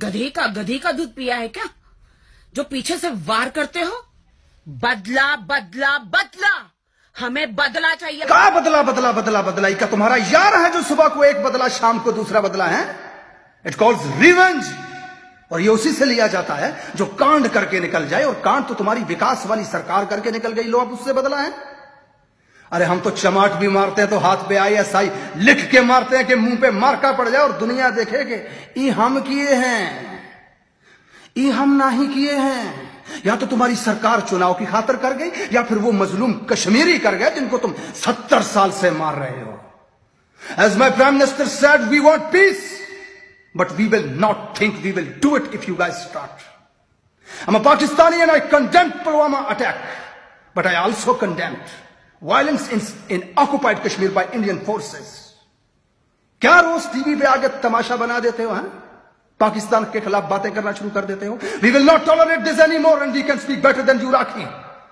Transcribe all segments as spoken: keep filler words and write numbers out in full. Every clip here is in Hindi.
गधे का गधे का दूध पिया है क्या, जो पीछे से वार करते हो? बदला बदला बदला, हमें बदला चाहिए। क्या बदला बदला बदला बदला? क्या तुम्हारा यार है जो सुबह को एक बदला शाम को दूसरा बदला है? It calls revenge. और ये उसी से लिया जाता है जो कांड करके निकल जाए, और कांड तो तुम्हारी विकास वाली सरकार करके निकल गई, लो अब उससे बदला है। अरे हम तो चमाट भी मारते हैं तो हाथ पे आई एस आई लिख के मारते हैं कि मुंह पे मार्का पड़ जाए और दुनिया देखे कि ये हम किए हैं, ये हम नहीं किए हैं। या तो तुम्हारी सरकार चुनाव की खातिर कर गई, या फिर वो मजलूम कश्मीरी कर गए जिनको तुम सत्तर साल से मार रहे हो। As my prime minister said, we want peace, but we will not think we will do it if you guys start. I'm a Pakistani and I condemned Pulwama attack, but I also condemned violence in, in occupied Kashmir by Indian forces. क्या रोज टीवी पे आगे तमाशा बना देते हो, हैं? पाकिस्तान के खिलाफ बातें करना शुरू कर देते हो। We will not tolerate this anymore and we can speak better than you, Rakhi.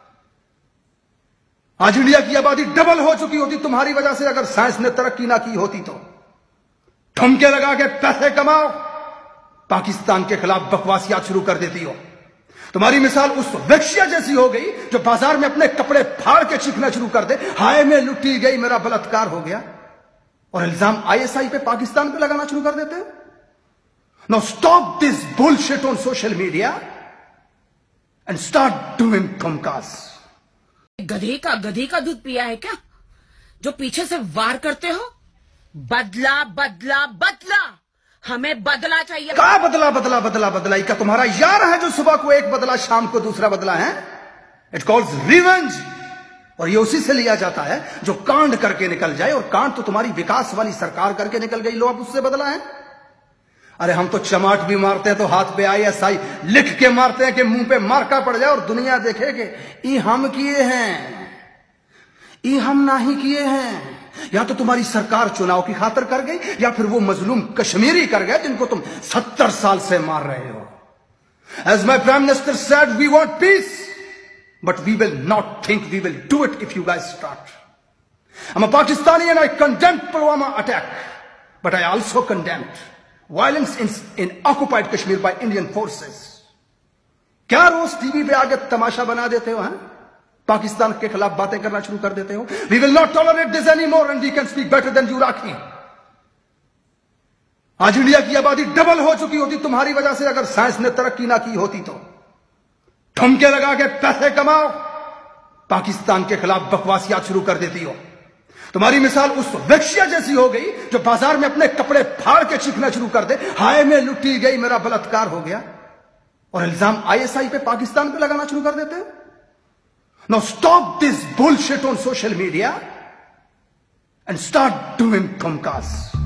आज इंडिया की आबादी डबल हो चुकी होती तुम्हारी वजह से, अगर साइंस ने तरक्की ना की होती तो। ठुमके लगा के पैसे कमाओ, पाकिस्तान के खिलाफ बकवासियात शुरू कर देती हो। तुम्हारी मिसाल उस वैश्या जैसी हो गई जो बाजार में अपने कपड़े फाड़ के चीखना शुरू कर दे, हाय मैं लुटी गई, मेरा बलात्कार हो गया, और इल्जाम आई एस आई पे पाकिस्तान पे लगाना शुरू कर देते हो। Now stop this bullshit on social media and start doing thumkas. गधे का गधे का दूध पिया है क्या, जो पीछे से वार करते हो? बदला बदला बदला, हमें बदला चाहिए। क्या बदला बदला बदला बदला? क्या तुम्हारा यार है जो सुबह को एक बदला शाम को दूसरा बदला है? It calls revenge. और ये उसी से लिया जाता है जो कांड करके निकल जाए, और कांड तो तुम्हारी विकास वाली सरकार करके निकल गई, लो अब उससे बदला है। अरे हम तो चमाट भी मारते हैं तो हाथ पे आई एस आई लिख के मारते हैं कि मुंह पे मार्का पड़ जाए और दुनिया देखे कि ये हम किए हैं, ये हम नहीं किए हैं। या तो तुम्हारी सरकार चुनाव की खातिर कर गई, या फिर वो मजलूम कश्मीरी कर गए जिनको तुम सत्तर साल से मार रहे हो। As my prime minister said, we want peace, but we will not think we will do it if you guys start. I'm a Pakistani and I condemned Pulwama attack, but I also condemned violence in, in occupied Kashmir by Indian forces. क्या रोज टीवी पे आगे तमाशा बना देते हो, हैं? पाकिस्तान के खिलाफ बातें करना शुरू कर देते हो। We will not tolerate this anymore and we can speak better than you, Rakhi. आज इंडिया की आबादी डबल हो चुकी होती तुम्हारी वजह से, अगर साइंस ने तरक्की ना की होती तो। ठुमके लगा के पैसे कमाओ, पाकिस्तान के खिलाफ बकवासियात शुरू कर देती हो। तुम्हारी मिसाल उस वैश्या जैसी हो गई जो बाजार में अपने कपड़े फाड़ के चीखना शुरू कर दे, हाय मैं लुटी गई, मेरा बलात्कार हो गया, और इल्जाम आई एस आई पे पाकिस्तान पे लगाना शुरू कर देते हो। Now stop this bullshit on social media and start doing thumkas.